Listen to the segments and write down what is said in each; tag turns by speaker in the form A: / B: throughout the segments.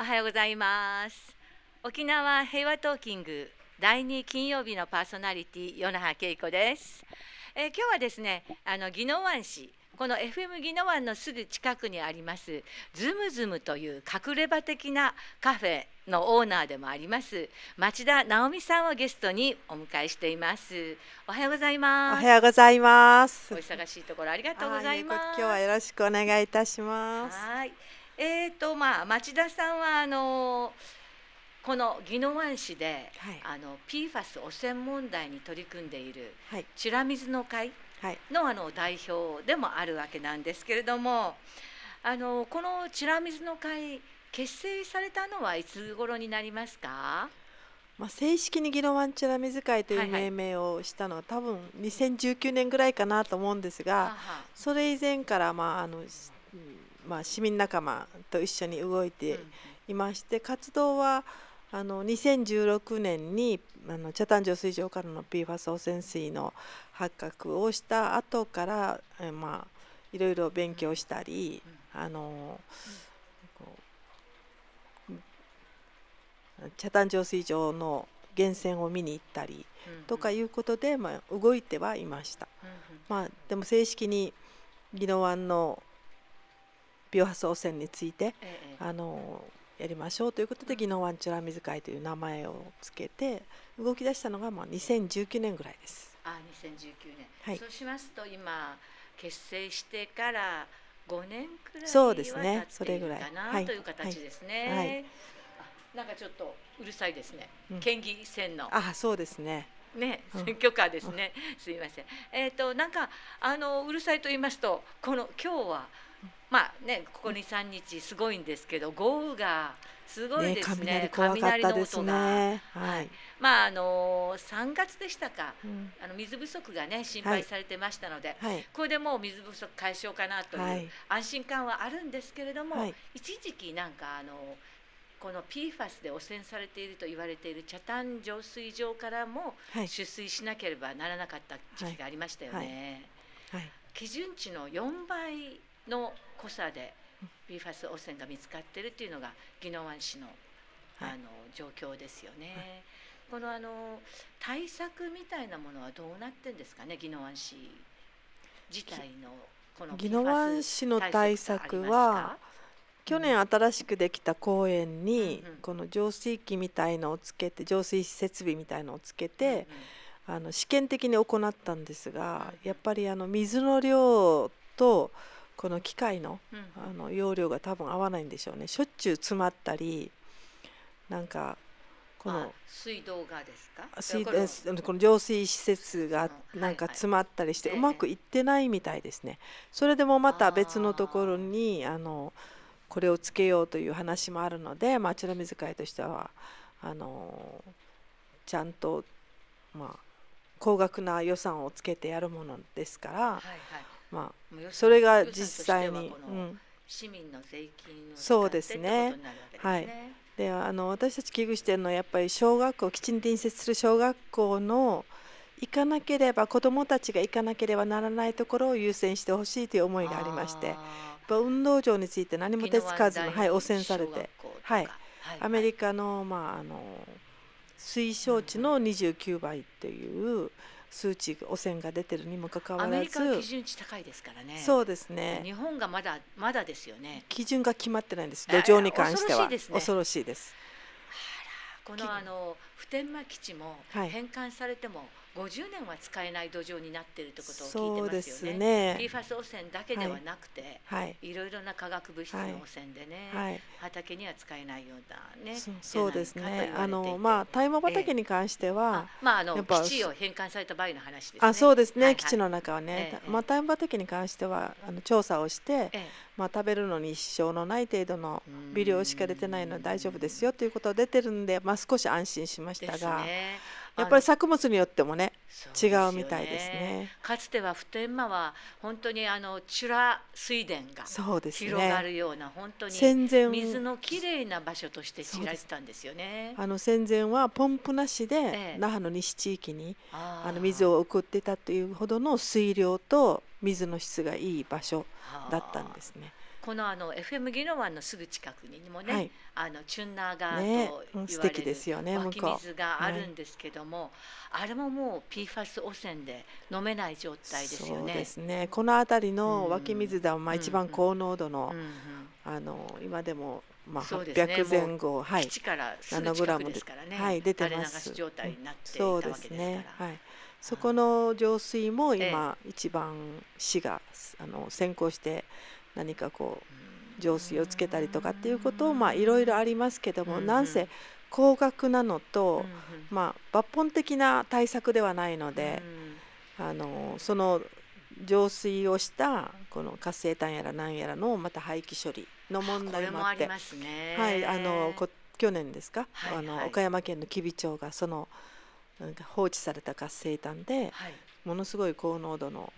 A: おはようございます。沖縄平和トーキング第2金曜日のパーソナリティ与那覇恵子です。今日はですね、宜野湾市この FM 宜野湾のすぐ近くにありますズムズムという隠れ家的なカフェのオーナーでもあります町田直美さんをゲストにお迎えしています。おはようございます。
B: おはようございます。
A: お忙しいところありがとうございます。
B: 今日はよろしくお願いいたします。
A: はい。町田さんはこの宜野湾市で、PFAS 汚染問題に取り組んでいる、美ら水の会の、代表でもあるわけなんですけれども、この美ら水の会結成されたのはいつ頃になりますか？
B: 正式に宜野湾美ら水会という命名をしたのは、多分2019年ぐらいかなと思うんですが、それ以前から市民仲間と一緒に動いていまして、活動は2016年に北谷浄水場からの PFAS 汚染水の発覚をした後からいろいろ勉強したり、北谷浄水場の源泉を見に行ったりとかいうことで、動いてはいました。でも正式に宜野湾のビオハス汚染について、やりましょうということで宜野湾美ら水会という名前をつけて動き出したのが2019年ぐらいです。
A: 2019年、そうしますと今結成してから5年くらい
B: そうですね、
A: は経っているかなという形ですね。なんかちょっとうるさいですね。県議選の。
B: そうですね。
A: 選挙カーですね。すいません。なんかうるさいと言いますと、今日はここ2、3日すごいんですけど、豪雨がすごいですね。
B: 雷の音が。
A: 3月でしたか。水不足がね心配されてましたので、これでもう水不足解消かなという安心感はあるんですけれども、一時期なんかこの PFAS で汚染されていると言われている北谷浄水場からも取水しなければならなかった時期がありましたよね。基準値の4倍の濃さで PFAS 汚染が見つかっているというのが宜野湾市の、状況ですよね。この対策みたいなものはどうなってんですかね、宜野湾市自体のこの PFAS
B: 宜野湾市の対策は、去年新しくできた公園にこの浄水器みたいのをつけて、浄水設備みたいのをつけて試験的に行ったんですが、やっぱり水の量とこの機械の容量が多分合わないんでしょうね。しょっちゅう詰まったり、なんかこの
A: 水道がですか？
B: この浄水施設がなんか詰まったりしてうまくいってないみたいですね。それでもまた別のところにこれをつけようという話もあるので、美ら水会としてはちゃんと高額な予算をつけてやるものですから、それが実際に
A: 市民の税金を
B: そうですね。で私たち危惧しているのはやっぱり小学校、きちんと隣接する小学校の行かなければ、子どもたちが行かなければならないところを優先してほしいという思いがありまして、運動場について何も手つかずに汚染されて、アメリカの推奨値の29倍という数値汚染が出てるにもかかわらず、
A: アメリカは基準値高いですからね。
B: そうですね。
A: 日本がまだですよね。
B: 基準が決まってないんです。土壌に関しては恐ろしいです。
A: この普天間基地も返還されても50年は使えない土壌になっているということを聞いてますよね。PFAS 汚染だけではなくて、いろいろな化学物質の汚染でね、畑には使えないようなね。
B: そうですね。大麻畑に関しては、
A: 基地を返還された場合の話ですね。
B: そうですね。基地の中はね、大麻畑に関しては調査をして、食べるのに支障のない程度の微量しか出てないので大丈夫ですよということが出てるんで、少し安心しましたが、やっぱり作物によってもね違うみたいですね。
A: かつては普天間は本当に美ら水田が広がるような、本当に水のきれいな場所として知られてたんですよね。
B: 戦前はポンプなしで那覇の西地域に水を送ってたというほどの水量と水の質がいい場所だったんですね。
A: このFM 宜野湾のすぐ近くにもね、チュンナー川と言われる湧き水があるんですけども、あれももう PFAS 汚染で飲めない状態ですよね。
B: そうですね。この辺りの湧き水では一番高濃度の今でも800前後、
A: 基地からすぐ近くですからね、
B: 出てます。
A: 垂れ流し状態になっていたわけですから。
B: そこの浄水も今一番市が先行して何か浄水をつけたりとかっていうことをいろいろありますけども、なんせ高額なのと抜本的な対策ではないので、その浄水をしたこの活性炭やら何やらのまた廃棄処理の問題もあって、去年ですか、岡山県の吉備町がその放置された活性炭でものすごい高濃度の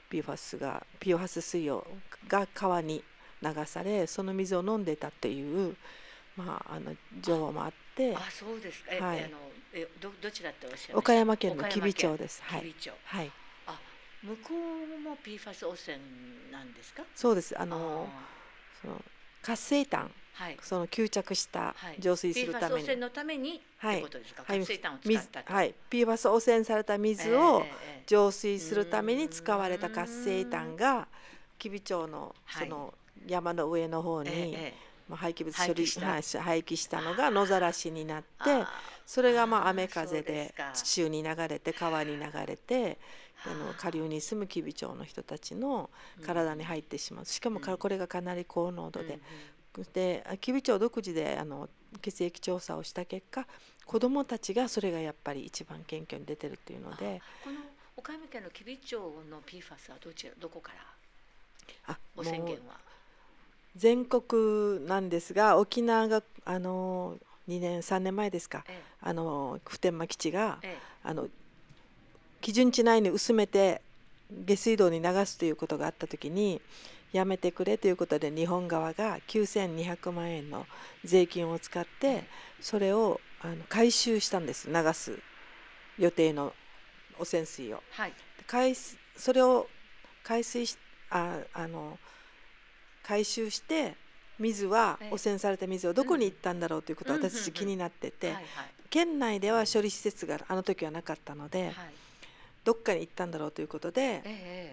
B: PFAS水が川に流され、その水を飲んでたっていう情報もあって。
A: そうですか。どちらっておっしゃいました？
B: 岡山県の吉備町です。
A: 向こうも PFAS 汚染なんですか？
B: そうです。その活性炭、その吸着した浄水するために
A: PFAS 汚染のためにってことですか？活性炭を使ったと。
B: PFAS 汚染された水を浄水するために使われた活性炭が吉備町のその山の上の方に廃棄物処理廃棄したのが野ざらしになって、それが雨風で地中に流れて川に流れて下流に住む吉備町の人たちの体に入ってしまう。しかもこれがかなり高濃度で、吉備町独自で血液調査をした結果、子どもたちがそれがやっぱり一番顕著に出てるっていうので。
A: この岡山県の吉備町の PFAS はどこから汚染源は？
B: 全国なんですが、沖縄が2年3年前ですか、普天間基地が基準値内に薄めて下水道に流すということがあった時に、やめてくれということで日本側が9200万円の税金を使ってそれを回収したんです。流す予定の汚染水を、それを回収して水は汚染された水はどこに行ったんだろうということは私たち気になってて、県内では処理施設が時はなかったので、どっかに行ったんだろうということで、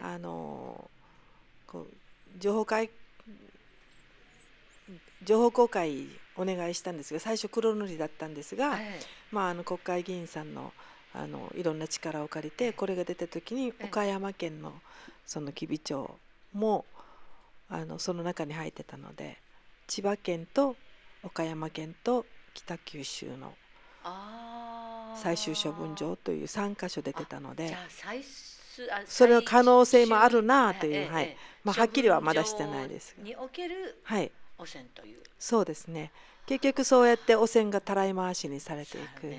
B: 情報公開お願いしたんですが、最初黒塗りだったんですが、国会議員さんのいろんな力を借りてこれが出た時に岡山県のその吉備町もその中に入ってたので、千葉県と岡山県と北九州の最終処分場という3カ所出てたので、それの可能性もあるなという、はっきりはまだしてないですが、
A: における汚染という、
B: そうですね。結局そうやって汚染がたらい回しにされていくっていう。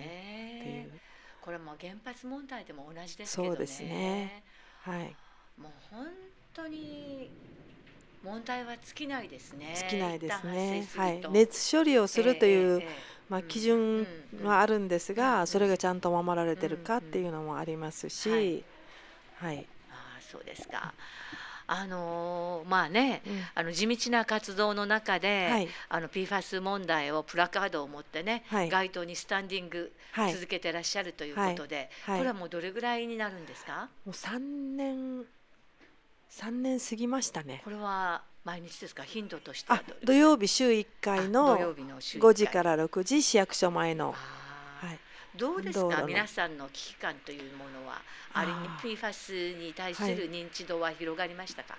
A: これも原発問題でも同じですけどね。
B: そうですね。
A: もう本当に問題は尽きないですね。
B: 尽きないですね。熱処理をするという基準はあるんですが、それがちゃんと守られてるかっていうのもありますし、
A: そうですか。地道な活動の中で、PFAS 問題をプラカードを持ってね、街頭にスタンディング続けてらっしゃるということで、これはもうどれぐらいになるんですか？
B: もう3年過ぎましたね。
A: これは毎日ですか？頻度としては
B: 土曜日週1回の5時から6時市役所前の。
A: どうですか、皆さんの危機感というものは、あれに PFAS に対する認知度は広がりましたか？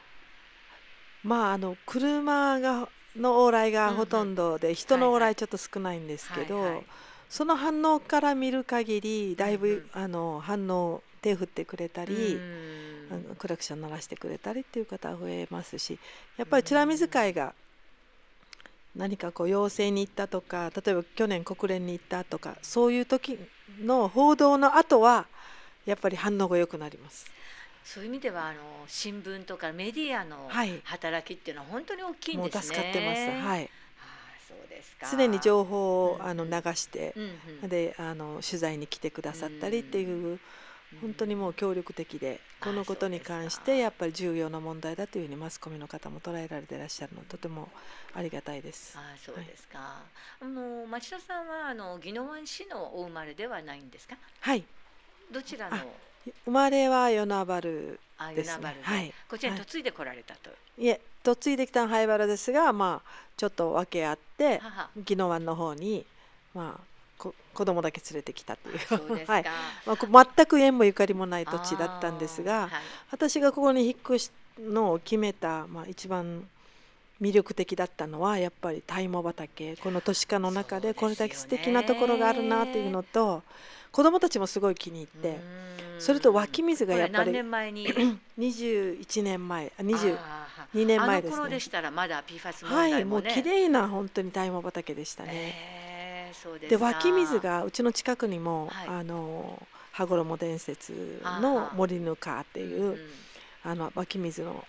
B: 車の往来がほとんどで、人の往来ちょっと少ないんですけど、その反応から見る限りだいぶ反応手振ってくれたり、クラクション鳴らしてくれたりっていう方は増えますし、やっぱりチラ見使いが何か要請に行ったとか、例えば去年国連に行ったとか、そういう時の報道の後はやっぱり反応が良くなります。
A: そういう意味では新聞とかメディアの働きっていうのは本当に大きいんですね。
B: もう助かってます。
A: そうですか。
B: 常に情報を流して、で取材に来てくださったりっていう本当にもう協力的で、このことに関してやっぱり重要な問題だというふうにマスコミの方も捉えられていらっしゃるのはとてもありがたいです。
A: そうですか。町田さんは宜野湾市のお生まれではないんですか？
B: はい。
A: どちらの？
B: 生まれは与那原ですね。
A: はい。こちらに嫁いでこられたと。
B: いえ、嫁いできたのは灰原ですが、ちょっと訳あって宜野湾の方に子供だけ連れてきたというはい、全く縁もゆかりもない土地だったんですが、私がここに引っ越しのを決めた、一番魅力的だったのはやっぱりタイモ畑、この都市化の中でこれだけ素敵なところがあるなというのと、子供たちもすごい気に入って、それと湧き水がやっぱり
A: 何年前に
B: 21年前、22年前ですね。
A: あの頃でしたらまだ PFAS 問
B: はい、
A: 題もね、
B: もう綺麗な本当にタイモ畑でしたね。で湧き水がうちの近くにも、羽衣伝説の森ぬかっていう湧き水の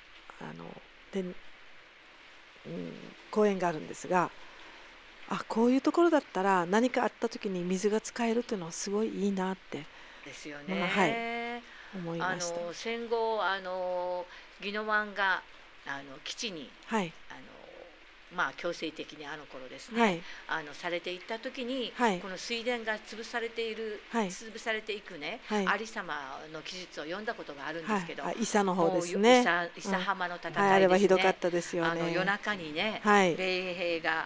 B: 公園があるんですが、こういうところだったら何かあった時に水が使えるっていうのはすごいいいなって
A: ですよね、
B: はい、思いました。
A: 戦後宜野湾が基地に、強制的に頃ですね、されていった時に、この水田が潰されていくね、有様の記述を読んだことがあるんですけど、
B: 伊佐の方ですね。
A: 伊佐浜の戦いですね。
B: あれはひどかったですよね。
A: 夜中にね、米兵が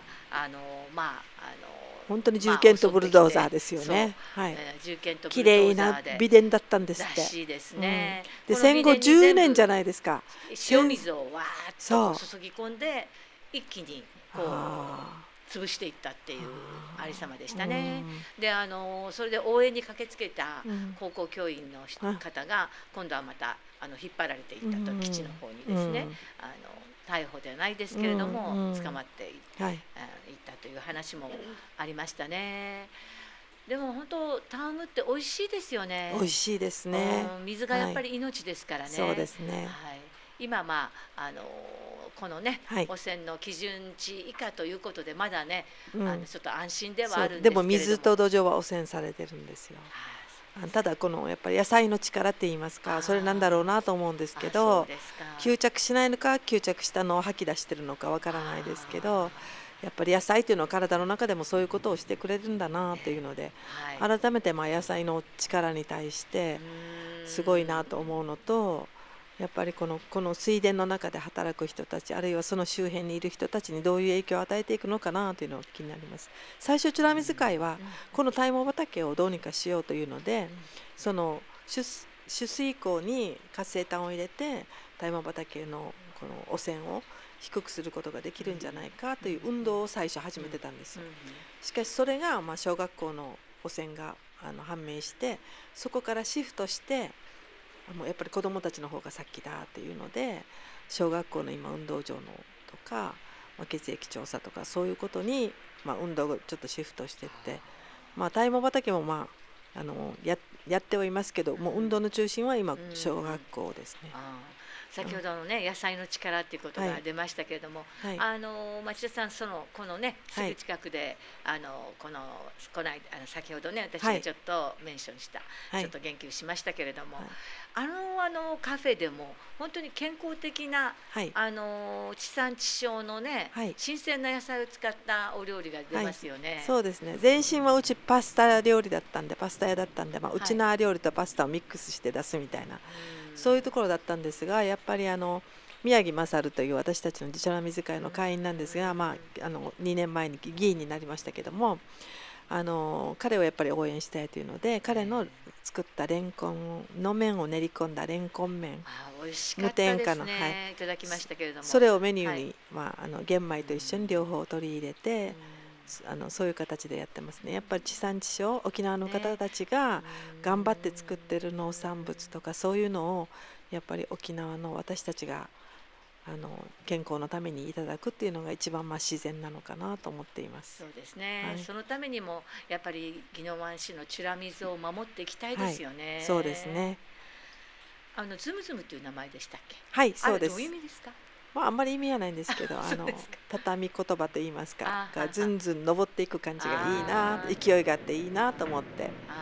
B: 本当に銃剣とブルドーザーですよね。
A: 銃剣とブ
B: 綺
A: ルドーザーで
B: 麗な美田だったんですって。
A: らしいですね。
B: で戦後10年じゃないですか。
A: 塩水をわーっと注ぎ込んで一気にこう潰していったっていう有様でしたね。でそれで応援に駆けつけた高校教員の方が今度はまた引っ張られていったと、基地の方にですね、逮捕ではないですけれども捕まっていったという話もありましたね。でも本当タームって美味しいですよね。
B: 美味しいですね。
A: 水がやっぱり命ですからね。
B: そうですね。
A: 今このね、汚染の基準値以下ということでまだね、ちょっと安心ではあるんですけれども、
B: でも水と土壌は汚染されてるんですよ。ただこのやっぱり野菜の力って言いますか、それなんだろうなと思うんですけど、吸着しないのか吸着したのを吐き出してるのかわからないですけど、やっぱり野菜というのは体の中でもそういうことをしてくれるんだなというので、改めて野菜の力に対してすごいなと思うのと、やっぱりこの水田の中で働く人たち、あるいはその周辺にいる人たちにどういう影響を与えていくのかなというのが気になります。最初美ら水会はこのタイモ畑をどうにかしようというので、その取水口に活性炭を入れてタイモ畑のこの汚染を低くすることができるんじゃないかという運動を最初始めてたんですよ。しかしそれが小学校の汚染が判明して、そこからシフトしてやっぱり子どもたちの方が先だっていうので、小学校の今運動場のとか、血液調査とかそういうことに、運動をちょっとシフトしていって、タイモ畑もやってはいますけど、もう運動の中心は今小学校ですね。
A: 先ほどのね、野菜の力っていうことが出ましたけれども、町田さんこのねすぐ近くでこの間先ほどね私がちょっとメンションした、ちょっと言及しましたけれども、カフェでも本当に健康的な地産地消のね、新鮮な野菜を使ったお料理が出ますよね。
B: そうですね。前身はうちパスタ料理だったんで、パスタ屋だったんで、うちなー料理とパスタをミックスして出すみたいな、そういうところだったんですが、やっぱり宮城勝という私たちの美ら水会の会員なんですが、2年前に議員になりましたけども、彼をやっぱり応援したいというので、彼の作ったレンコンの麺を練り込んだレンコン麺、
A: 無添加の、いただきましたけれども、
B: それをメニューに、玄米と一緒に両方取り入れて、そういう形でやってますね。やっぱり地産地消、沖縄の方たちが頑張って作ってる農産物とかそういうのをやっぱり沖縄の私たちが健康のためにいただくっていうのが一番自然なのかなと思っています。
A: そうですね、そのためにもやっぱり宜野湾市の美ら水を守っていきたいですよね。
B: そうですね。
A: ズムズムという名前でしたっけ？
B: はい、そうです。
A: どういう意味ですか？
B: あんまり意味はないんですけど、畳み言葉といいますか、ずんずん登っていく感じがいいな、勢いがあっていいなと思って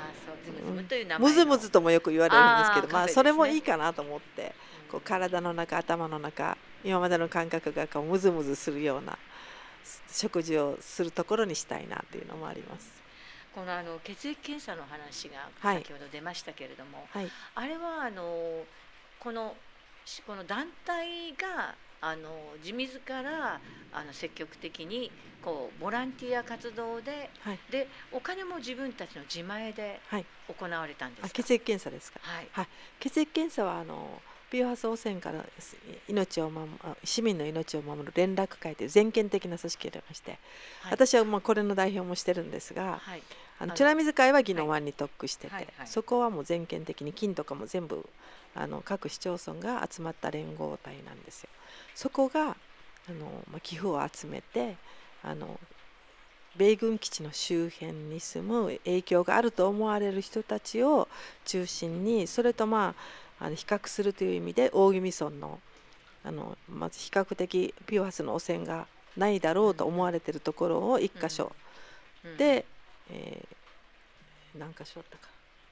A: ズムズムという名前の
B: ムズムズともよく言われるんですけど、まあそれもいい
A: か。
B: かなと思って、こう体の中、頭の中、今までの感覚がこうムズムズするような食事をするところにしたいなというのもあります。
A: この血液検査の話が先ほど出ましたけれども、
B: はい、
A: あれはこの団体が自ら積極的にこうボランティア活動で、
B: はい、
A: でお金も自分たちの自前で行われたんですか。
B: 血液検査ですか。
A: はい、
B: はい、血液検査はPFAS汚染から市民の命を守る連絡会という全権的な組織がありまして、はい、私はもうこれの代表もしてるんですが、はい、美ら水会は宜野湾に特区してて、はいはいはい、そこはもう全権的に金とかも全部各市町村が集まった連合体なんですよ。そこが寄付を集めて米軍基地の周辺に住む影響があると思われる人たちを中心に、それと比較するという意味で大宜味村のまず比較的PFASの汚染がないだろうと思われているところを1箇所で、何箇所あったか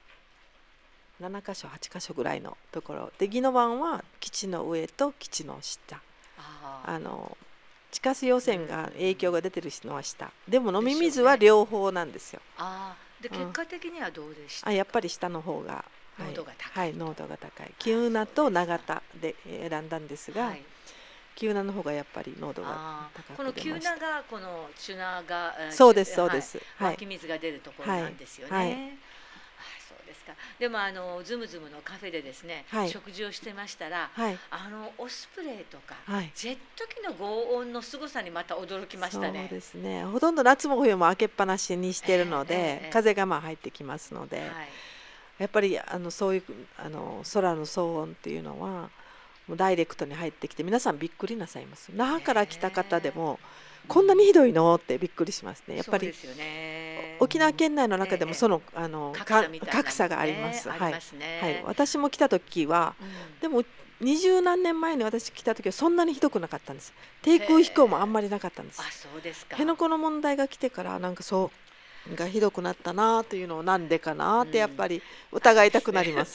B: 7箇所8箇所ぐらいのところで、宜野湾は基地の上と基地の下、地下水汚染が影響が出てるのは下でも飲み水は両方なんですよ。
A: で結果的にはどうでしたか。
B: やっぱり下の方が
A: 濃度が高い、
B: はい、濃度が高い。喜友名と長田で選んだんですが、喜友名の方がやっぱ濃度が高く出ました。
A: この喜友名がこのチュナが
B: そうですそうです、
A: 湧き水が出るところなんですよね。はいはい、そうですか。でもズムズムのカフェでですね、食事をしてましたら、オスプレイとか、ジェット機の轟音のすごさにまた驚きましたね。
B: そうですね。ほとんど夏も冬も開けっぱなしにしているので、風が入ってきますので、やっぱりそういう空の騒音っていうのはもうダイレクトに入ってきて皆さんびっくりなさいます。那覇から来た方でもこんなにひどいのってびっくりしますね。やっぱり沖縄県内の中でもその格差があります。はい、私も来た時は、でも20何年前に私来た時はそんなにひどくなかったんです。低空飛行もあんまりなかったんです。辺野古の問題が来てからなんかそうがひどくなったなというのをなんでかなってやっぱり疑いたくなります。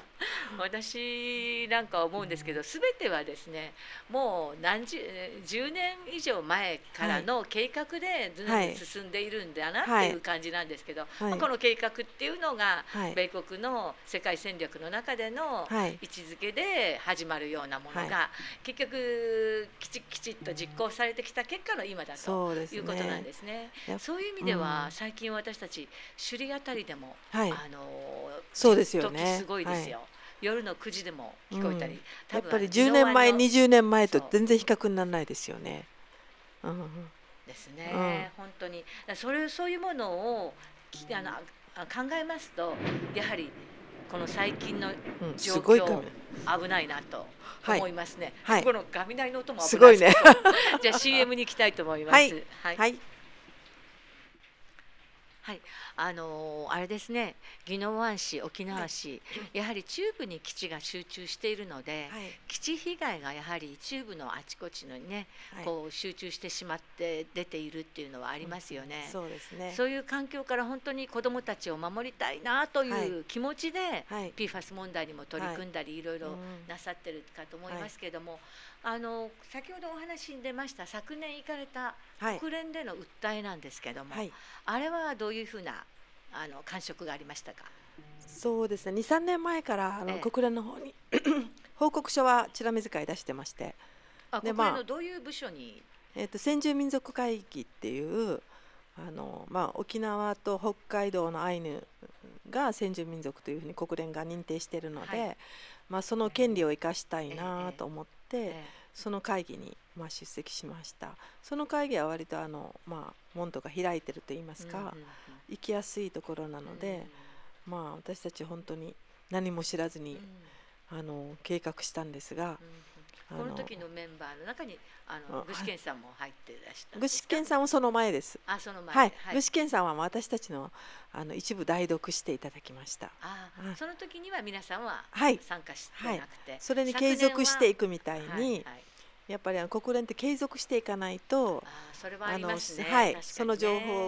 A: 私なんか思うんですけど、全てはですね、もう10年以上前からの計画でずっと進んでいるんだなっていう感じなんですけど、この計画っていうのが米国の世界戦略の中での位置づけで始まるようなものが結局きちっと実行されてきた結果の今だということなんですね。そういう意味では最近私たち首里あたりでも
B: そうですよね。
A: すごいですよ。夜の9時でも聞こえたり、
B: やっぱり10年前20年前と全然比較にならないですよね。
A: ですね、本当にそういうものを考えますと、やはりこの最近の状況危ないなと思いますね。この雷の音も危ないですけど、じゃあ CM に行きたいと思います。はい、あれですね、宜野湾市、沖縄市、やはり中部に基地が集中しているので、基地被害がやはり中部のあちこちのね、こう集中してしまって出ているっていうのはありますよね。
B: そうですね。
A: そういう環境から本当に子どもたちを守りたいなという気持ちで、PFAS 問題にも取り組んだり、いろいろなさってるかと思いますけれども、先ほどお話に出ました昨年行かれた国連での訴えなんですけども、あれはどういうふうな感触がありましたか。
B: そうですね、2、3年前から国連の方に報告書はチラ水会出してまして、
A: 国連のどういう部署に。
B: 先住民族会議っていう沖縄と北海道のアイヌが先住民族というふうに国連が認定しているので、その権利を生かしたいなと思って、その会議に出席しました。その会議は割と門とか開いてるといいますか、行きやすいところなので、私たち本当に何も知らずに計画したんですが、
A: この時のメンバーの中に具志堅さんも入っていらしたんですか。
B: 具志堅さんもその前です。
A: その前。
B: 具志堅さんは私たちの一部代読していただきました。
A: その時には皆さんは参加してなくて、
B: それに継続していくみたいに、やっぱり国連って継続していかないと、その情報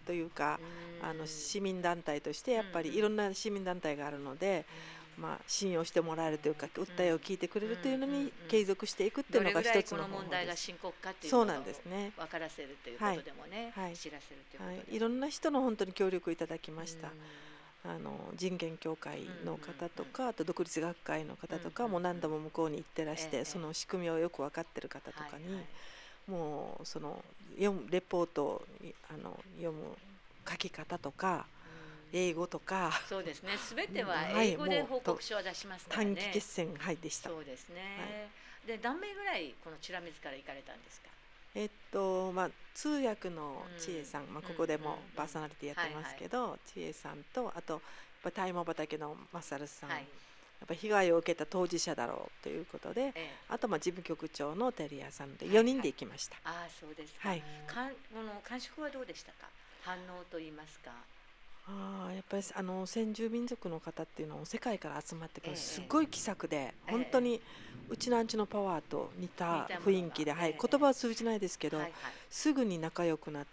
B: というか、市民団体としてやっぱりいろんな市民団体があるので、信用してもらえるというか、訴えを聞いてくれるというのに継続していくっていうのが一つの方法です。どれぐらいこの問題が深刻かっていうのを分からせるということでもね、知らせるということで、いろんな人の本当に協力いただきました。人権協会の方とか、あと独立学会の方とかも何度も向こうに行ってらして、その仕組みをよく分かってる方とかに、もうそのレポートを読む書き方とか、英語とか、
A: そうですね、すべては英語で報告書を出しますからね。
B: 短期決戦でした。
A: そうですね。で、何名ぐらいこの美ら水から行かれたんですか。
B: 通訳の千恵さん、ここでもパーソナリティやってますけど、千恵さんと、あと大麻畑のマサルさん、やっぱ被害を受けた当事者だろうということで、あと事務局長のテリアさんで4人で行きました。
A: ああ、そうですか。この感触はどうでしたか。反応と言いますか。やっぱり先住民族の方っていうのを世界から集まってくる、すごい気さくで、本当にうちのアンチのパワーと似た雰囲気で、言葉は通じないですけど、すぐに仲良くなって、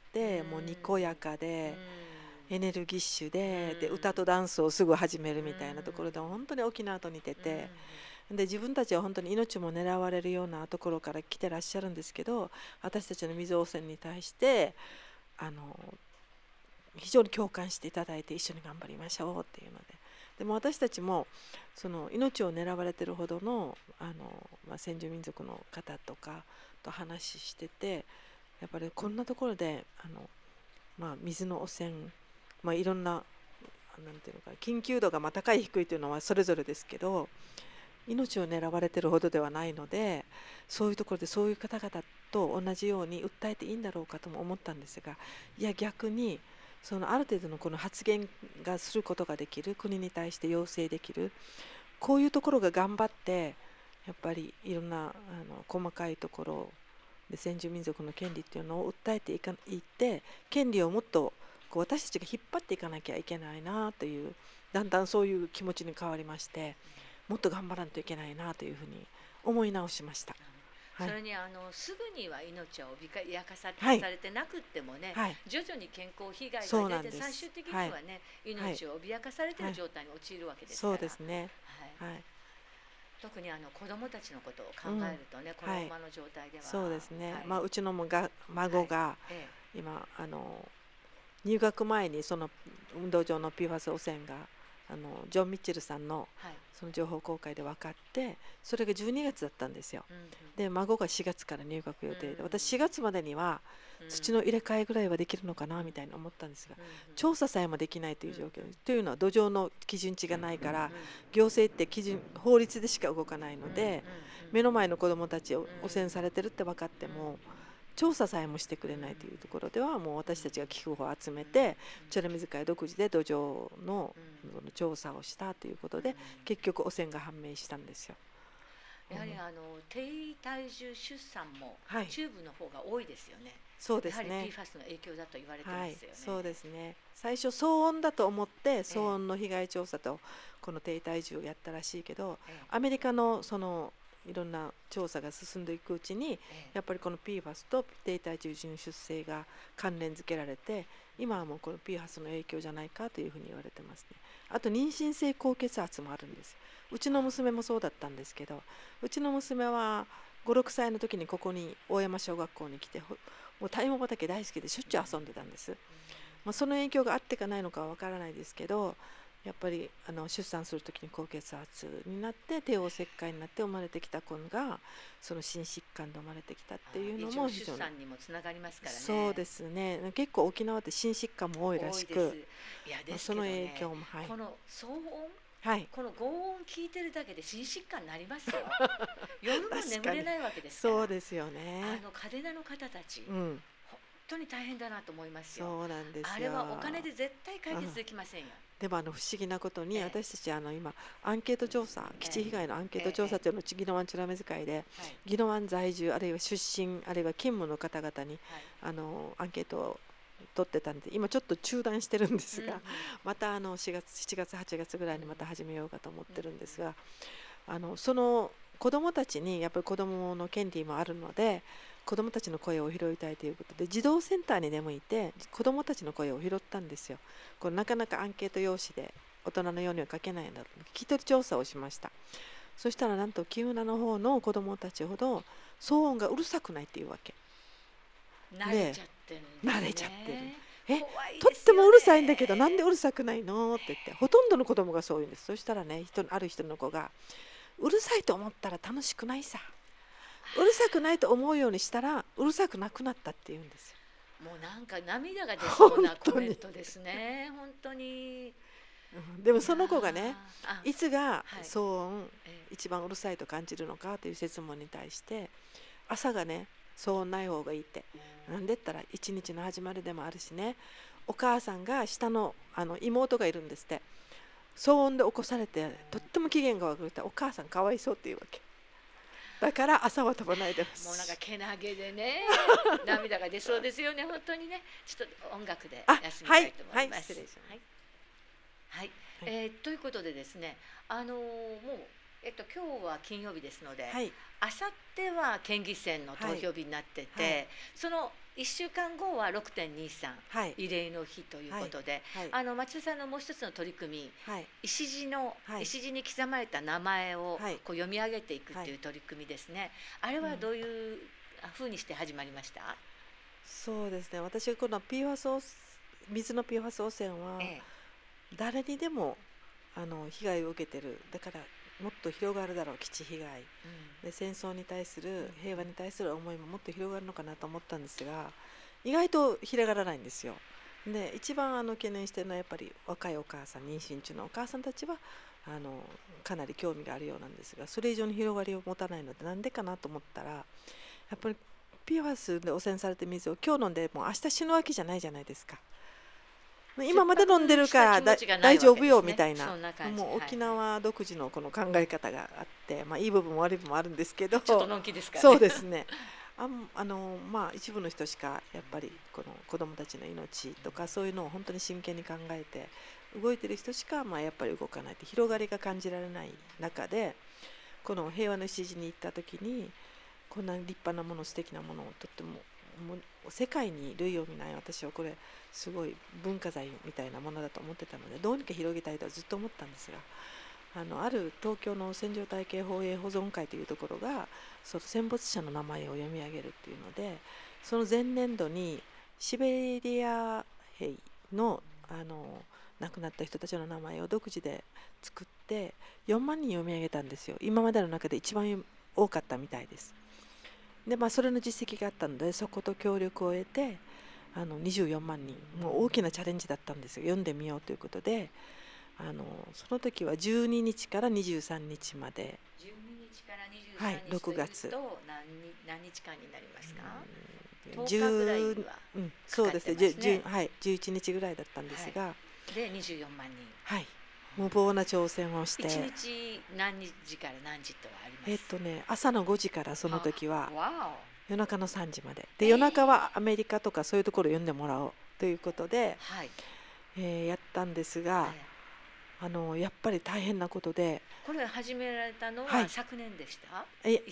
A: もうにこやかでエネルギッシュで、歌とダンスをすぐ始めるみたいなところで本当に沖縄と似てて、で自分たちは本当に命も狙われるようなところから来てらっしゃるんですけど、私たちの水汚染に対して非常に共感していただいて、一緒に頑張りましょうっていうので、でも私たちもその命を狙われてるほどの先住民族の方とかと話してて、やっぱりこんなところで水の汚染、いろんな、なんていうのか、緊急度が高い低いというのはそれぞれですけど、命を狙われてるほどではないので、そういうところでそういう方々と同じように訴えていいんだろうかとも思ったんですが、いや逆にある程度のこの発言がすることができる、国に対して要請できる、こういうところが頑張ってやっぱりいろんな細かいところで先住民族の権利っていうのを訴えていって権利をもっと私たちが引っ張っていかなきゃいけないなという、だんだんそういう気持ちに変わりまして、もっと頑張らんといけないなというふうに思い直しました。それにすぐには命を脅かされてなくってもね、徐々に健康被害が出て、最終的にはね、命を脅かされている状態に陥るわけですから。
B: そうですね。
A: 特に子どもたちのことを考えるとね、このままの状態では。
B: そうですね。うちの孫が今入学前にその運動場のPFAS汚染がジョン・ミッチェルさんのその情報公開で分かって、それが12月だったんですよ。で孫が4月から入学予定で、私4月までには土の入れ替えぐらいはできるのかなみたいに思ったんですが、調査さえもできないという状況。というのは土壌の基準値がないから、行政って法律でしか動かないので、目の前の子どもたちを汚染されてるって分かっても調査さえもしてくれないというところでは、もう私たちが寄付を集めて美ら水会独自で土壌の調査をしたということで、結局汚染が判明したんですよ。
A: やはり低体重出産も中部の方が多いですよね。
B: そうですね。
A: やはり PFAS の影響だと言われてますよね。
B: そうですね。最初騒音だと思って騒音の被害調査とこの低体重をやったらしいけど、アメリカのいろんな調査が進んでいくうちに、やっぱりこの PFAS と低体重腎出生が関連づけられて、今はもうこの PFAS の影響じゃないかというふうに言われてますね。あと妊娠性高血圧もあるんです。うちの娘もそうだったんですけど、うちの娘は5、6歳の時にここに大山小学校に来て、もう大麻畑大好きでしょっちゅう遊んでたんです。その影響があってかないのかはわからないですけど、やっぱり出産する時に高血圧になって帝王切開になって生まれてきた子がその心疾患で生まれてきたっていうのも非常に
A: 出産にもつながりますからね。
B: そうですね。結構沖縄って心疾患も多いらしく、
A: いやです
B: その影響も、
A: この騒音、この轟音聞いてるだけで心疾患になりますよ。夜も眠れないわけですから。
B: そうですよね。
A: 嘉手納の方たち、本当に大変だなと思いますよ。
B: そうなんですよ。
A: あれはお金で絶対解決できませんよ。
B: でも不思議なことに、私たち今アンケート調査、基地被害のアンケート調査というのを宜野湾美ら水会で、宜野湾在住あるいは出身あるいは勤務の方々にアンケートを取ってたんで、今ちょっと中断してるんですが、また4月7月8月ぐらいにまた始めようかと思ってるんですが、その子どもたちにやっぱり子どもの権利もあるので、 子どもたちの声を拾いたいということで児童センターにでもいて子どもたちの声を拾ったんですよ。これなかなかアンケート用紙で大人のようには書けないんだろう。聞き取り調査をしました。そしたらなんとキウナの方の子どもたちほど騒音がうるさくないっていうわけ。
A: 慣れちゃってるんですね。
B: 慣れちゃってる。とってもうるさいんだけどなんでうるさくないのって言ってほとんどの子供がそう言うんです。そしたらねある人の子がうるさいと思ったら楽しくないさ、うるさくないと思うようにしたらうるさくなくなったって言うんですよ。
A: もうなんか涙が出そうなコメントですね。本当に。
B: でもその子がねいつが騒音一番うるさいと感じるのかという質問に対して朝がね騒音ない方がいいって、なんでったら一日の始まりでもあるしね、お母さんが下の妹がいるんですって、騒音で起こされてとっても機嫌が悪くてお母さんかわいそうっていうわけだから朝は飛ばないでます。
A: もうなんかけなげでね涙が出そうですよね本当にね。ちょっと音楽で休みたいと思います。
B: 失礼します。
A: はい、ということでですね、もう今日は金曜日ですので、あさっては県議選の投票日になってて、その1週間後は 6.23、慰霊の日ということで、町田さんのもう一つの取り組み、石地に刻まれた名前をこう読み上げていくっていう取り組みですね。あれはどういうふうにして始まりました？
B: そうですね、私この水のPFAS汚染は、誰にでも被害を受けてる。だからもっと広がるだろう、基地被害、で戦争に対する平和に対する思いももっと広がるのかなと思ったんですが、意外と広がらないんですよ。で一番懸念しているのはやっぱり若いお母さん、妊娠中のお母さんたちはかなり興味があるようなんですが、それ以上に広がりを持たないのでなんでかなと思ったら、やっぱりPFASで汚染された水を今日飲んでもう明日死ぬわけじゃないじゃないですか。今まで飲んでるから大丈夫よみたいな、もう沖縄独自のこの考え方があって、いい部分も悪い部分もあるんですけど、
A: ちょっとのんきですからね。
B: そうですね。一部の人しかやっぱりこの子どもたちの命とかそういうのを本当に真剣に考えて動いてる人しかやっぱり動かないって広がりが感じられない中で、この平和の礎に行った時にこんな立派なもの、素敵なものをとっても世界に類を見ない私はこれすごい文化財みたいなものだと思ってたので、どうにか広げたいとはずっと思ったんですが、ある東京の戦場体系放映保存会というところがその戦没者の名前を読み上げるっていうので、その前年度にシベリア兵の亡くなった人たちの名前を独自で作って4万人読み上げたんですよ。今までの中で一番多かったみたいです。でそれの実績があったのでそこと協力を得て24万人、もう大きなチャレンジだったんですよ。読んでみようということで、その時は12日から23日まで、
A: 12日から23日
B: 6月
A: と何日間になりますか？10日ぐらいはかかってますね。
B: そうですね、11日ぐらいだったんですが、
A: で24万人、
B: 無謀な挑戦をして
A: 1日何時から何時とはあります？
B: 朝の5時からその時は夜中の3時までで、夜中はアメリカとかそういうところを読んでもらおうということで、やったんですが、やっぱり大変なことで、
A: これ始められたのは昨年でした？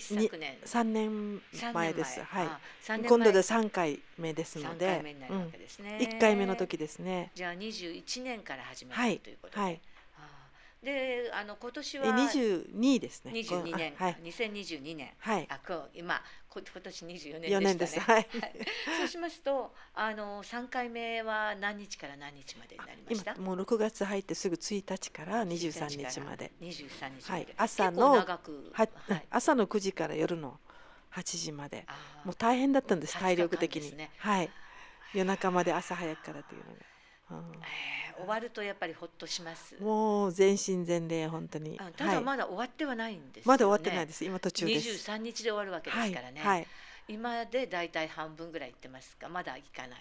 B: 3年前です。今度で3回目ですので、
A: 3回目になるわけですね。
B: 1回目の時ですね。
A: じゃあ21年から始めたということで、で今年は
B: 22ですね。
A: 22年、2022年、今年24年
B: 4年です。
A: そうしますと3回目は何日から何日までになりました？
B: 今もう6月入ってすぐ1日から23日まで。
A: 23日まで。
B: 朝の9時から夜の8時まで。もう大変だったんです、体力的に。夜中まで朝早くからというのが。
A: 終わるとやっぱりほっとします。
B: もう全身全霊本当に。
A: ただまだ終わってはないんですよね。
B: まだ終わってないです。今途中です。
A: 23日で終わるわけですからね。今でだいたい半分ぐらいいってますか？まだいかない？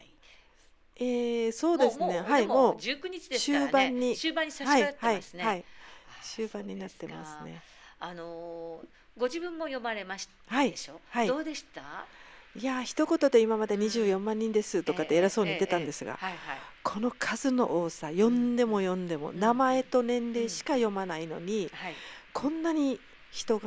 B: そうですね。
A: もう19日ですからね。終盤に差し掛かってますね。
B: 終盤になってますね。
A: ご自分も読まれましたでしょ？どうでした？
B: いや一言で今まで24万人ですとかって偉そうに言ってたんですが、この数の多さ、読んでも名前と年齢しか読まないのに、こんなに人が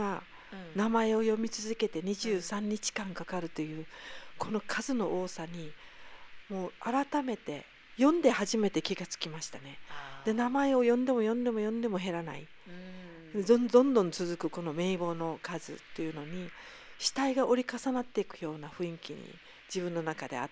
B: 名前を読み続けて23日間かかるというこの数の多さにもう改めて読んで初めて気がつきましたね。で名前を読んでも読んでも読んでも減らない、どんどん続くこの名簿の数というのに死体が折り重なっていくような雰囲気に自分の中であって、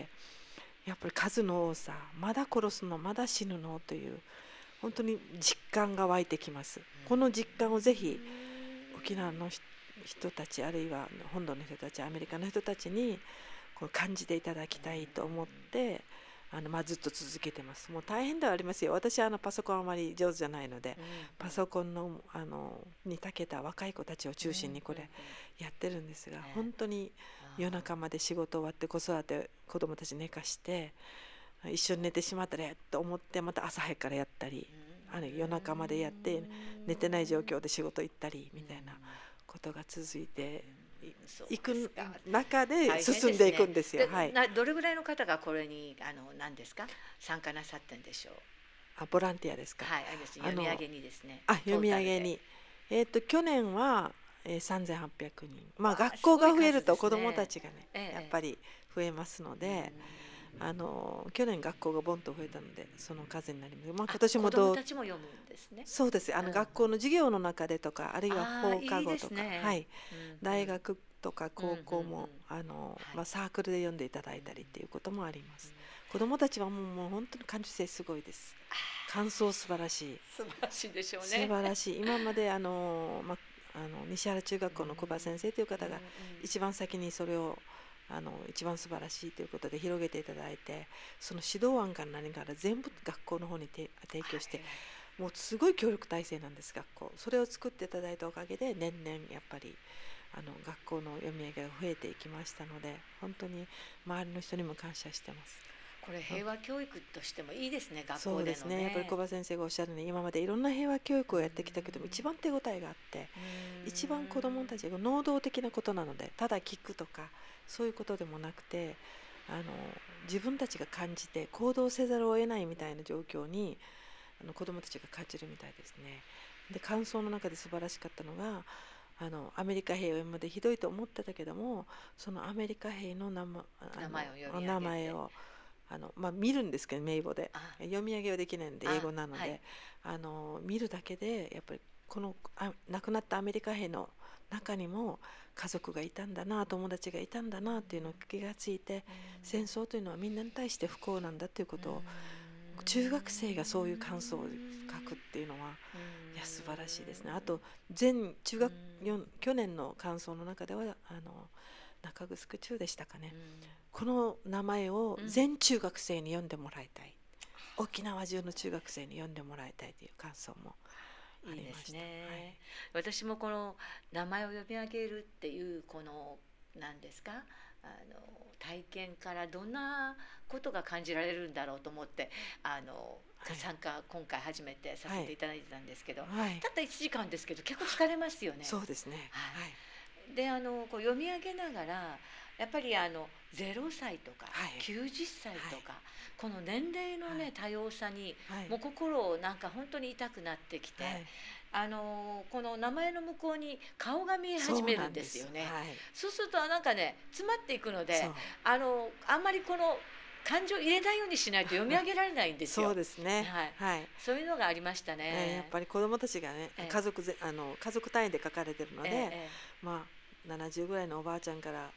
B: やっぱり数の多さ、まだ殺すのまだ死ぬのという本当に実感が湧いてきます。この実感をぜひ沖縄の人たち、あるいは本土の人たち、アメリカの人たちにこう感じていただきたいと思ってずっと続けてます。もう大変ではありますよ。私はパソコンあまり上手じゃないので、パソコンのに長けた若い子たちを中心にこれやってるんですが、本当に夜中まで仕事終わって子育て子供たち寝かして一緒に寝てしまったらと思ってまた朝早くからやったり、夜中までやって寝てない状況で仕事行ったりみたいなことが続いていく中で進んでいくんですよ。
A: どれぐらいの方がこれに何ですか参加なさってんでしょう。
B: ボランティアですか。
A: はい、読み上げにですね。
B: 読み上げに。去年は3800人。学校が増えると子どもたちがね、やっぱり増えますので。去年学校がボンと増えたのでその数になります。今年も
A: 子どもたちも読むんですね。
B: そうです。学校の授業の中でとか、あるいは放課後とか、大学とか高校もサークルで読んでいただいたりっていうこともあります。子どもたちはもう本当に感受性すごいです。感想素晴らしい。
A: 素晴らしいでしょうね。
B: 素晴らしい。今まで西原中学校の小葉先生という方が一番先にそれを一番素晴らしいということで広げていただいて、その指導案から何から全部学校の方に提供して、もうすごい協力体制なんです。学校それを作っていただいたおかげで年々やっぱり学校の読み上げが増えていきましたので、本当に周りの人にも感謝してます。
A: これ平和教育としてもいいですね、学校でのね。
B: そうですね。やっぱり小葉先生がおっしゃるように今までいろんな平和教育をやってきたけども、一番手応えがあって、一番子どもたちが能動的なことなので、ただ聞くとかそういうことでもなくて、自分たちが感じて行動せざるを得ないみたいな状況に子どもたちが感じるみたいですね。で感想の中で素晴らしかったのがアメリカ兵を今までひどいと思ってたけども、そのアメリカ兵の名前を見るんですけど、名簿で読み上げはできないので英語なので、見るだけでやっぱりこの亡くなったアメリカ兵の中にも家族がいたんだな、友達がいたんだなっていうのを気がついて、戦争というのはみんなに対して不幸なんだということを中学生がそういう感想を書くっていうのは、いや素晴らしいですね。あと去年の感想の中では中城中でしたかね、この名前を全中学生に読んでもらいたい、沖縄中の中学生に読んでもらいたいという感想もありました。
A: 私もこの名前を読み上げるっていうこの何ですか、体験からどんなことが感じられるんだろうと思って参加今回初めてさせていただいてたんですけど、たった1時間ですけど結構疲れますよね。
B: そうですね。
A: でこう読み上げながらやっぱり0歳とか90歳とか、この年齢のね多様さにもう心をなんか本当に痛くなってきて、この名前の向こうに顔が見え始めるんですよね。そうするとなんかね詰まっていくので、あんまりこの感情入れないようにしないと読み上げられないんですよ。
B: そうですね。
A: そういうのがありましたね。
B: やっぱり子どもたちがね、家族単位で書かれてるので、70ぐらいのおばあちゃんから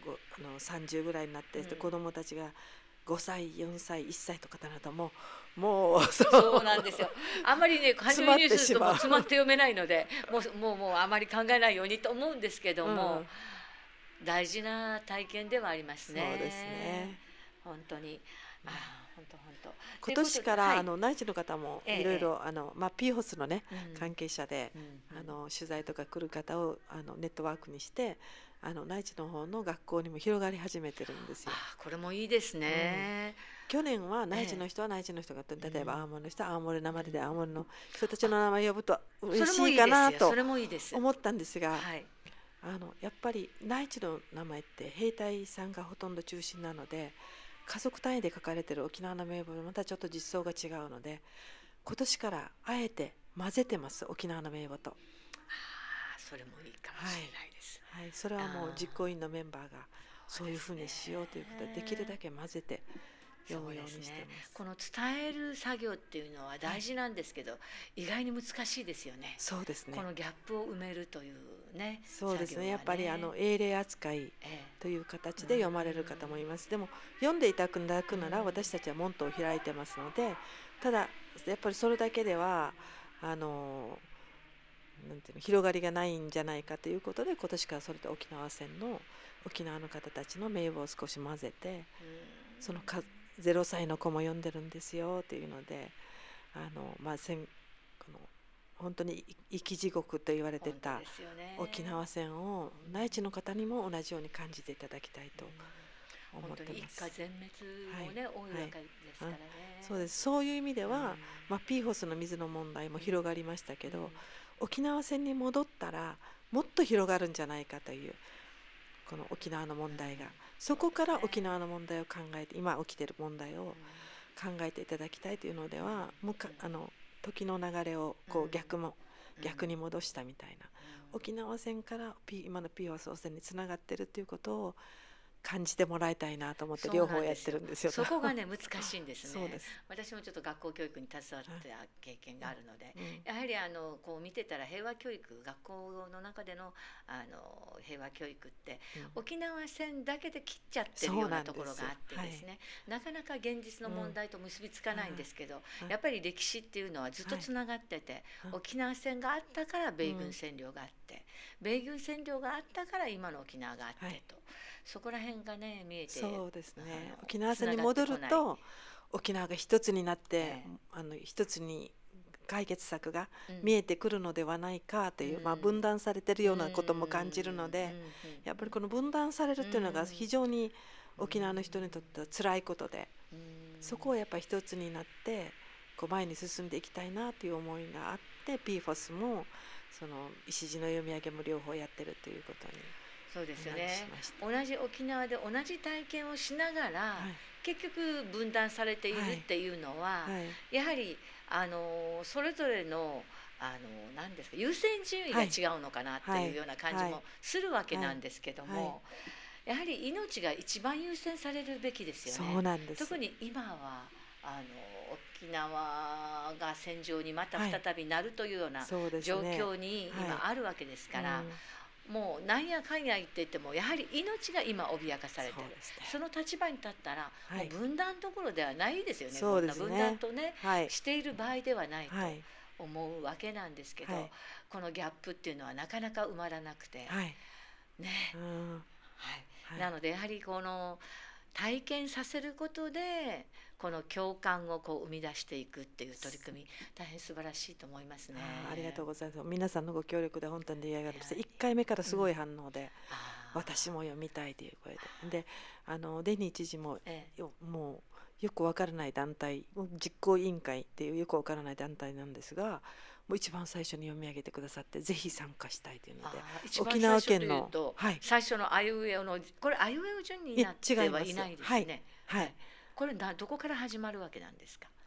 B: 30ぐらいになって、子どもたちが5歳4歳1歳とかだなともう
A: そうなんですよ。あんまりね感情移入すると詰まって読めないのでもうあまり考えないようにと思うんですけども、大事な体験ではありますね。
B: そうですね。
A: 本当に本当
B: 今年から内地の方もいろいろピーホスのね関係者で取材とか来る方をネットワークにして内地の方の学校にも広がり始めてるんですよ。
A: これもいいですね。
B: 去年は内地の人は内地の人が、例えば青森の人は青森なまりで青森の人たちの名前を呼ぶと嬉しいかなと思ったんですが、やっぱり内地の名前って兵隊さんがほとんど中心なので、家族単位で書かれている沖縄の名簿はまたちょっと実相が違うので、今年からあえて混ぜてます、沖縄の名簿と。
A: それもいいかもしれないです。
B: はい、それはもう実行委員のメンバーがそういうふうにしようということで、できるだけ混ぜて読むようにしてます。
A: この伝える作業っていうのは大事なんですけど、意外に難しいですよね。
B: そうですね。
A: このギャップを埋めるというね。
B: そうですね。やっぱり英霊扱いという形で読まれる方もいます。でも読んでいただくなら私たちは門戸を開いてますので、ただやっぱりそれだけではなんていうの、広がりがないんじゃないかということで、今年からそれと沖縄戦の沖縄の方たちの名簿を少し混ぜて、その0歳の子も読んでるんですよっていうので、この本当に生き地獄と言われてた沖縄戦を内地の方にも同じように感じていただきたいと思ってます。本当に
A: 一家全滅もね、多いわけですからね。
B: そうです。そういう意味では、PFOS の水の問題も広がりましたけど、沖縄戦に戻ったらもっと広がるんじゃないかという、この沖縄の問題が、そこから沖縄の問題を考えて、今起きている問題を考えていただきたいというのでは、時の流れをこう逆に戻したみたいな、沖縄戦から今の PFOS 汚染につながっているということを感じてもらいたいなと思って両方やってるんですよ。
A: そこがね難しいんですね。
B: そうです。
A: 私もちょっと学校教育に携わった経験があるので、やはりこう見てたら平和教育、学校の中での平和教育って、沖縄戦だけで切っちゃってるようなところがあってですね、なかなか現実の問題と結びつかないんですけど、やっぱり歴史っていうのはずっとつながってて、沖縄戦があったから米軍占領があって、米軍占領があったから今の沖縄があってと。そこら辺がね見えて、
B: そうですね。沖縄戦に戻ると沖縄が一つになって、一つに解決策が見えてくるのではないかという、分断されているようなことも感じるので、やっぱりこの分断されるというのが非常に沖縄の人にとっては辛いことで、そこをやっぱり一つになってこう前に進んでいきたいなという思いがあって、 PFOS もその石地の読み上げも両方やってるということに。
A: そうですよね。同じ沖縄で同じ体験をしながら、結局分断されているっていうのは、やはりそれぞれの何ですか、優先順位が違うのかなっていうような感じもするわけなんですけども、やはり命が一番優先されるべきですよね。
B: そうなんです。
A: 特に今は沖縄が戦場にまた再びなるというような状況に今あるわけですから。もうなんやかんや言っててもやはり命が今脅かされている。その立場に立ったらもう分断どころではないですよね。こんな分断とねしている場合ではないと思うわけなんですけど、このギャップっていうのはなかなか埋まらなくてね。なのでやはりこの体験させることでこの共感をこう生み出していくっていう取り組み、大変素晴らしいと思いますね。
B: ありがとうございます。皆さんのご協力で本当に出来上がりました。1回目からすごい反応で、私も読みたいという声で、デニー知事も、もうよくわからない団体、実行委員会っていうよくわからない団体なんですが、もう一番最初に読み上げてくださって、ぜひ参加したいというので、沖縄県の
A: 最初のあいうえおの、これあいうえお順になってはいないですね。これどこから始まるわけなんですか。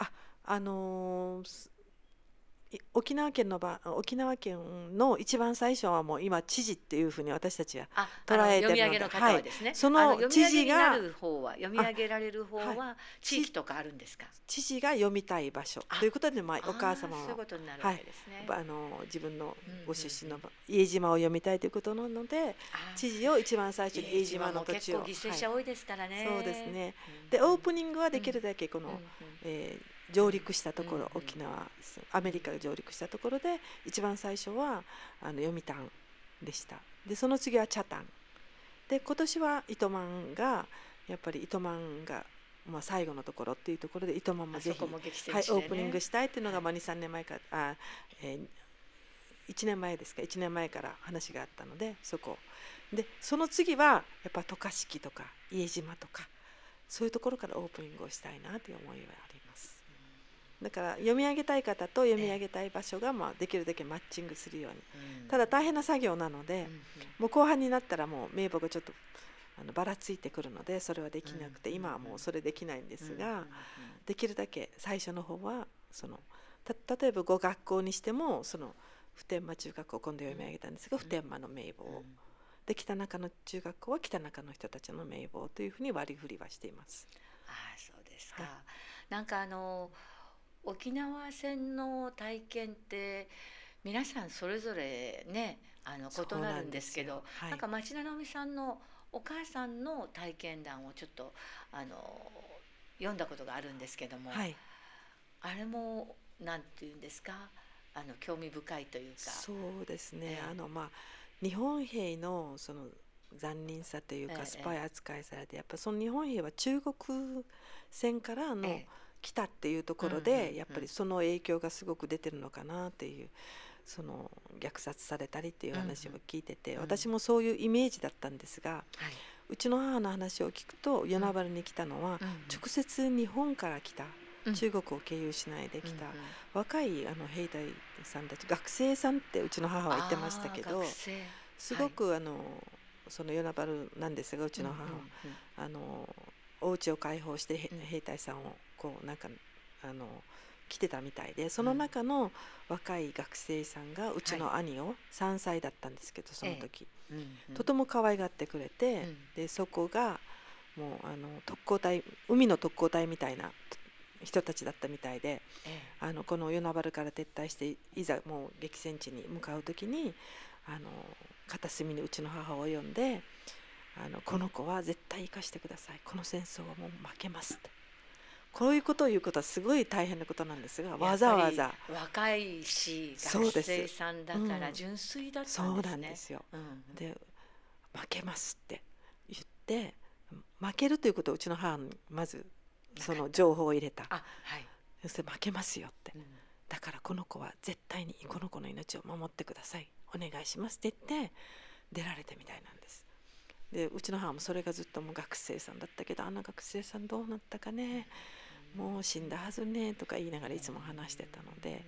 A: 沖縄県の一番最初はもう今知事っていうふうに私たちは捉えてるので、 読み上げの方はですね、
B: その知事が
A: 読み上げられる方は地域とかあるんですか。
B: 知事が読みたい場所ということで、お母様は自分のご出身の家島を読みたいということなので、知事を一番最初に家島の土地を、
A: 結構犠牲者多いですからね。
B: そうですね。でオープニングはできるだけこの上陸したところ、沖縄アメリカが上陸したところで一番最初は読谷でした。でその次は北谷で、今年は糸満がやっぱり糸満が最後のところっていうところで、糸満もぜひオープニングしたいっていうのが2、3年前から1年前ですか、1年前から話があったので、そこでその次はやっぱ渡嘉敷とか家島とかそういうところからオープニングをしたいなという思いはあります。だから読み上げたい方と読み上げたい場所ができるだけマッチングするように、ただ大変な作業なので、もう後半になったらもう名簿がちょっとばらついてくるのでそれはできなくて、今はもうそれできないんですが、できるだけ最初の方は例えばご学校にしても普天間中学校を今度読み上げたんですが、普天間の名簿で北中野中学校は北中の人たちの名簿というふうに割り振りはしています。
A: ああ、そうですか。なんか沖縄戦の体験って皆さんそれぞれね異なるんですけど、なんか町田直美さんのお母さんの体験談をちょっと読んだことがあるんですけども、はい、あれもなんていうんですか、興味深いというか。
B: そうですね、日本兵のその残忍さというか、スパイ扱いされて、やっぱその日本兵は中国戦から来たっていうところで、やっぱりその影響がすごく出てるのかなっていう、その虐殺されたりっていう話を聞いてて、私もそういうイメージだったんですが、うちの母の話を聞くと、与那原に来たのは直接日本から来た、中国を経由しないで来た若い兵隊さんたち、学生さんってうちの母は言ってましたけど、すごくその与那原なんですが、うちの母はお家を開放して兵隊さんをこうなんか来てたみたいで、その中の若い学生さんがうちの兄を、3歳だったんですけどその時、とても可愛がってくれて、でそこがもう特攻隊、海の特攻隊みたいな人たちだったみたいで、この与那原から撤退していざもう激戦地に向かう時に片隅にうちの母を呼んで、この子は絶対生かしてください、この戦争はもう負けますって、こういうことを言うことはすごい大変なことなんですが、わざわざ
A: 若いし学生さんだから純粋だったんですね。
B: そうなんですよ、で負けますって言って、負けるということをうちの母にまずその情報を入れた。そして負けますよって、だからこの子は絶対にこの子の命を守ってください、お願いしますって言って出られてみたいなんです。でうちの母もそれがずっともう学生さんだったけど、学生さんどうなったかね、もう死んだはずねとか言いながらいつも話してたので、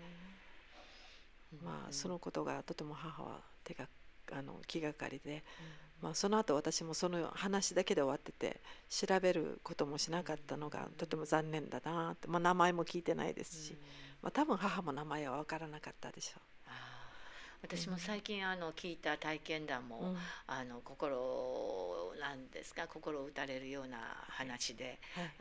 B: そのことがとても母は気がかりで、その後私もその話だけで終わってて調べることもしなかったのがとても残念だなって、名前も聞いてないですし、多分母も名前は分からなかったでしょう。
A: 私も最近聞いた体験談も、なんですか、心を打たれるような話で、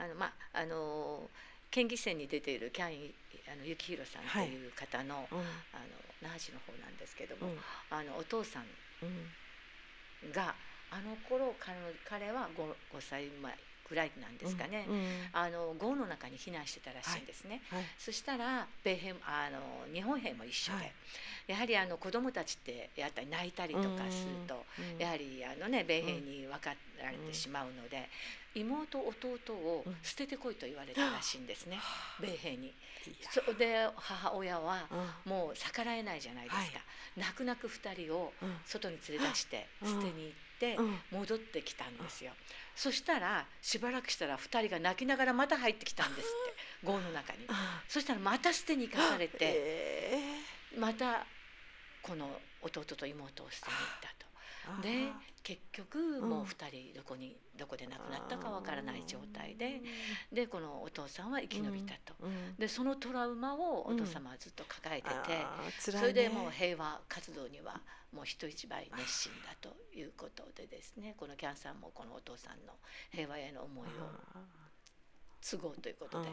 A: 県議選に出ているキャン幸宏さんという方の、那覇市の方なんですけども、お父さんが頃彼は 5歳前ぐらいなんですかね、壕の中に避難してたらしいんですね。そしたら日本兵も一緒で、やはり子どもたちってやったり泣いたりとかすると、やはり米兵に分かられてしまうので、妹弟を捨ててこいと言われたらしいんですね、米兵に。それで母親はもう逆らえないじゃないですか、泣く泣く2人を外に連れ出して捨てに行って戻ってきたんですよ。そしたらしばらくしたら2人が泣きながらまた入ってきたんですって、壕の中に。そしたらまた捨てに行かされて、またこの弟と妹を捨てに行ったと。で結局もう2人どこで亡くなったかわからない状態でこのお父さんは生き延びたと。でそのトラウマをお父様はずっと抱えてて、それでもう平和活動にはもう人一倍熱心だということでですね、このキャンさんもこのお父さんの平和への思いを継ごうということで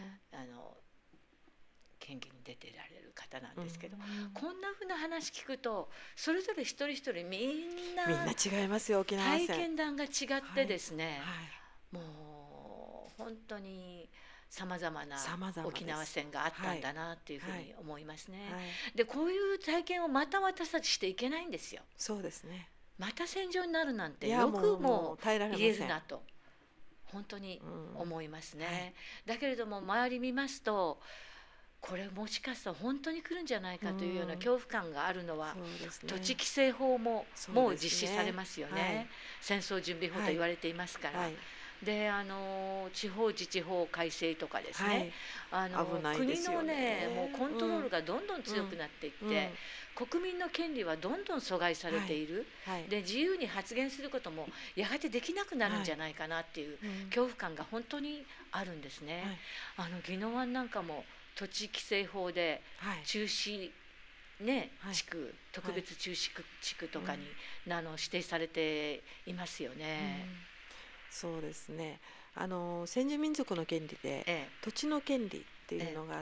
A: 県議に出てられる方なんですけど、こんなふうな話聞くとそれぞれ一人一人みんな
B: 違いますよ、沖縄戦
A: 体験談が違ってですね、もう本当にさまざまな沖縄戦があったんだなっていうふうに思いますね。でこういう体験をまた私たちしていけないんですよ。
B: そうですね。
A: また戦場になるなんてよくも言えるなと本当に思いますね。だけれども周り見ますと、これもしかしたら本当に来るんじゃないかというような恐怖感があるのは、土地規制法ももう実施されますよね。戦争準備法と言われていますから。で地方自治法改正とかですね、国のねもうコントロールがどんどん強くなっていって、国民の権利はどんどん阻害されている、で自由に発言することもやがてできなくなるんじゃないかなっていう恐怖感が本当にあるんですね。宜野湾なんかも土地規制法で中止ね、地区、特別注視地区とかに、指定されていますよね。
B: そうですね。先住民族の権利で、土地の権利っていうのがあって、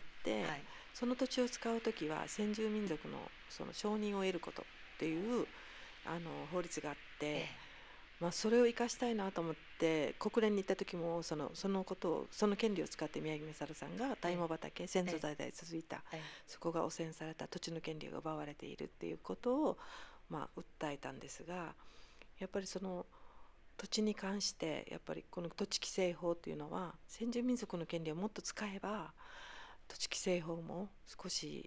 B: その土地を使うときは先住民族のその承認を得ることっていう法律があって、それを生かしたいなと思って国連に行った時もその権利を使って宮城勝さんが大芋畑、先祖代々続いた、そこが汚染された土地の権利が奪われているっていうことを訴えたんですが、やっぱりその土地に関してやっぱりこの土地規制法っていうのは先住民族の権利をもっと使えば土地規制法も少し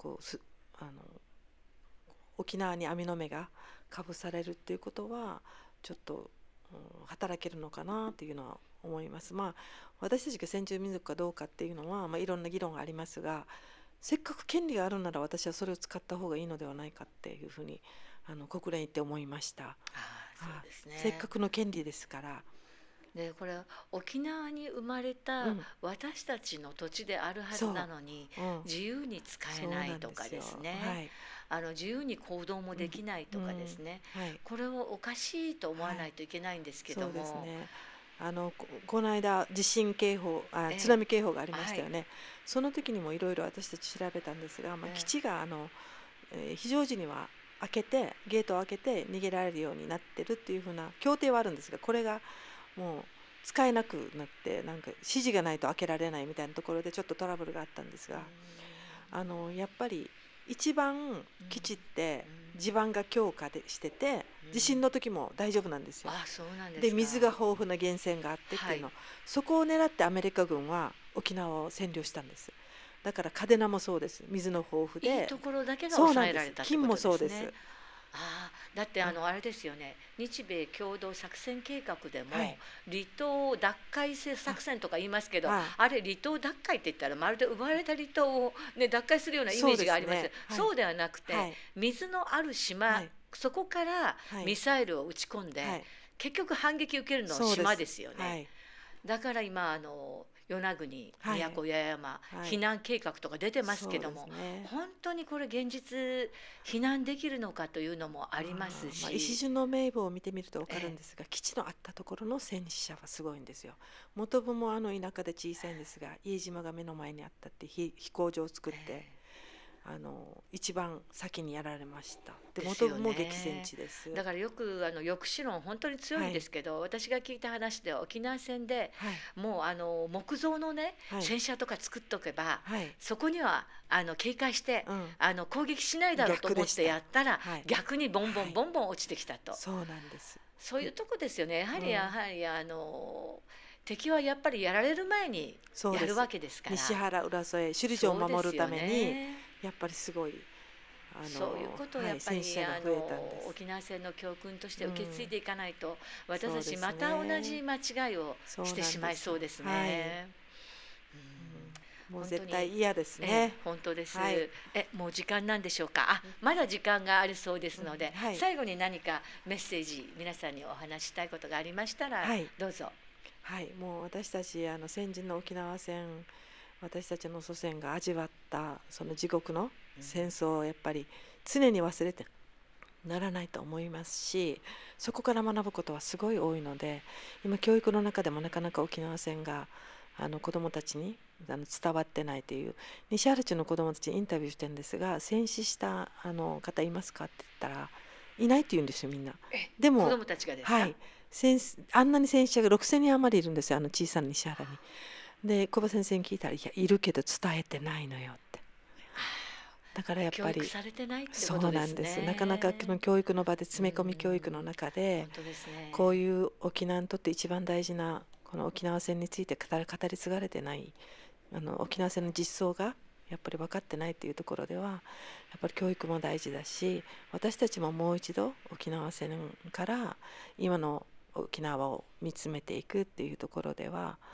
B: 沖縄に網の目がかぶされるっていうことはちょっと、働けるのかなというのは思います。私たちが先住民族かどうかっていうのは、いろんな議論がありますが、せっかく権利があるなら私はそれを使った方がいいのではないかっていうふうに国連行って思いました。
A: そうですね、
B: せっかくの権利ですから。
A: でこれ沖縄に生まれた私たちの土地であるはずなのに、自由に使えないとかですね、自由に行動もできないとかですね、これをおかしいと思わないといけないんですけども、そうですね、
B: この間地震警報津波警報がありましたよね、その時にもいろいろ私たち調べたんですが、基地が非常時にはゲートを開けて逃げられるようになってるっていうふうな協定はあるんですが、これがもう使えなくなってなんか指示がないと開けられないみたいなところでちょっとトラブルがあったんですが、やっぱり一番基地って地盤が強化してて、地震の時も大丈夫なんですよ。で水が豊富な源泉があってっていうの、そこを狙ってアメリカ軍は沖縄を占領したんです。だから嘉手納もそうです。水の豊富で
A: いいところだけが抑えられたってことですね。
B: 金もそうです。
A: だってあれですよね、日米共同作戦計画でも、離島奪回作戦とか言いますけど、あれ離島奪回って言ったらまるで奪われた離島を、奪回するようなイメージがあります。そうではなくて、水のある島、そこからミサイルを撃ち込んで、結局反撃受けるのは島ですよね。だから今与那国、宮古、八重山、避難計画とか出てますけども、本当にこれ現実避難できるのかというのもありますし、
B: 石順の名簿を見てみると分かるんですが、基地のあったところの戦死者はすごいんですよ。本部も田舎で小さいんですが、家島が目の前にあったって飛行場を作って一番先にやられました。で元部も激戦地です。
A: だからよく抑止論本当に強いんですけど、私が聞いた話では沖縄戦で、もう木造のね、戦車とか作っとけば、そこには警戒して、攻撃しないだろうと思ってやったら、逆にボンボンボンボン落ちてきたと。
B: そうなんです。
A: そういうとこですよね。やはり敵はやっぱりやられる前にやるわけですから。
B: 西原浦添首里城を守るためにやっぱりすごい
A: そういうことをやっぱり、沖縄戦の教訓として受け継いでいかないと、私たちまた同じ間違いをしてしまいそうですね。
B: もう絶対嫌ですね。
A: 本当です。もう時間なんでしょうか。まだ時間がありそうですので、最後に何かメッセージ皆さんにお話したいことがありましたら、どうぞ。
B: もう私たち先人の沖縄戦、私たちの祖先が味わったその地獄の戦争をやっぱり常に忘れてならないと思いますし、そこから学ぶことはすごい多いので、今教育の中でもなかなか沖縄戦が子どもたちに伝わってないという、西原町の子どもたちにインタビューしてるんですが、戦死した方いますかって言ったらいないって言うんですよ、みんな。
A: でも子どもたちがですか？
B: あんなに戦死者が6000人余りいるんですよ、小さな西原に。で小葉先生に聞いたら、いやいるけど伝えてないのよって。だからやっぱりそうなんです。なかなか教育の場で詰め込み教育の中で、こういう沖縄にとって一番大事なこの沖縄戦について語り継がれてない、沖縄戦の実相がやっぱり分かってないというところでは、やっぱり教育も大事だし、私たちももう一度沖縄戦から今の沖縄を見つめていくっていうところでは、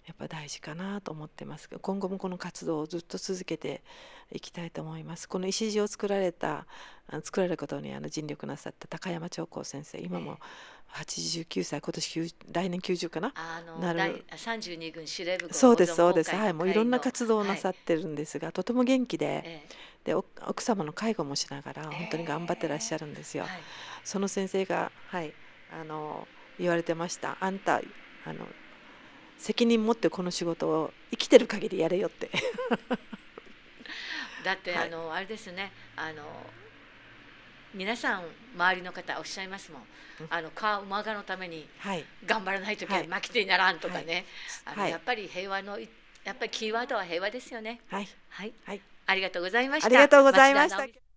B: やっぱ大事かなと思ってますけど、今後もこの活動をずっと続けていきたいと思います。この礎を作られることに尽力なさった高山長光先生、今も89歳、今年来年90かな、なる
A: 32軍司令部
B: そうですそうです、はい、もういろんな活動をなさってるんですが、とても元気で、奥様の介護もしながら本当に頑張ってらっしゃるんですよ。その先生が、言われてました。あんた責任持ってこの仕事を生きてる限りやれよって
A: だってあれですね、皆さん周りの方おっしゃいますもん、馬鹿のために頑張らないときは負けてにならんとかね、やっぱり平和のやっぱりキーワードは平和ですよね。はい、ありがとうございました。
B: ありがとうございました。